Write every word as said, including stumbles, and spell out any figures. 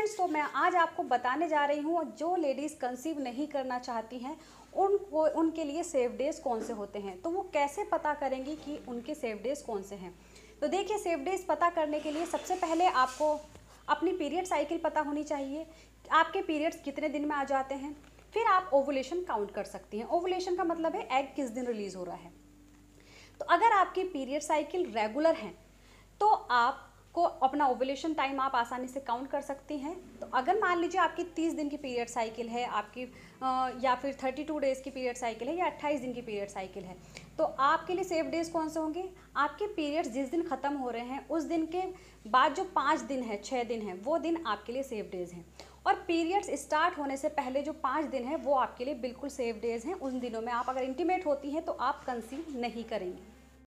Friends, तो मैं आज आपको बताने जा रही हूँ जो लेडीज़ कंसीव नहीं करना चाहती हैं उनको उनके लिए सेफ डेज़ कौन से होते हैं, तो वो कैसे पता करेंगी कि उनके सेफ डेज़ कौन से हैं। तो देखिए, सेफ डेज़ पता करने के लिए सबसे पहले आपको अपनी पीरियड साइकिल पता होनी चाहिए, आपके पीरियड्स कितने दिन में आ जाते हैं। फिर आप ओवुलेशन काउंट कर सकती हैं। ओवुलेशन का मतलब है एग किस दिन रिलीज़ हो रहा है। तो अगर आपकी पीरियड साइकिल रेगुलर है तो आपको अपना ओवुलेशन टाइम आप आसानी से काउंट कर सकती हैं। तो अगर मान लीजिए आपकी तीस दिन की पीरियड साइकिल है आपकी आ, या फिर थर्टी टू डेज़ की पीरियड साइकिल है या अट्ठाईस दिन की पीरियड साइकिल है, तो आपके लिए सेफ डेज़ कौन से होंगे। आपके पीरियड्स जिस दिन ख़त्म हो रहे हैं उस दिन के बाद जो पाँच दिन है छः दिन है वो दिन आपके लिए सेफ डेज़ हैं। और पीरियड्स स्टार्ट होने से पहले जो पाँच दिन है वो आपके लिए बिल्कुल सेफ डेज़ हैं। उन दिनों में आप अगर इंटीमेट होती हैं तो आप कंसीव नहीं करेंगी।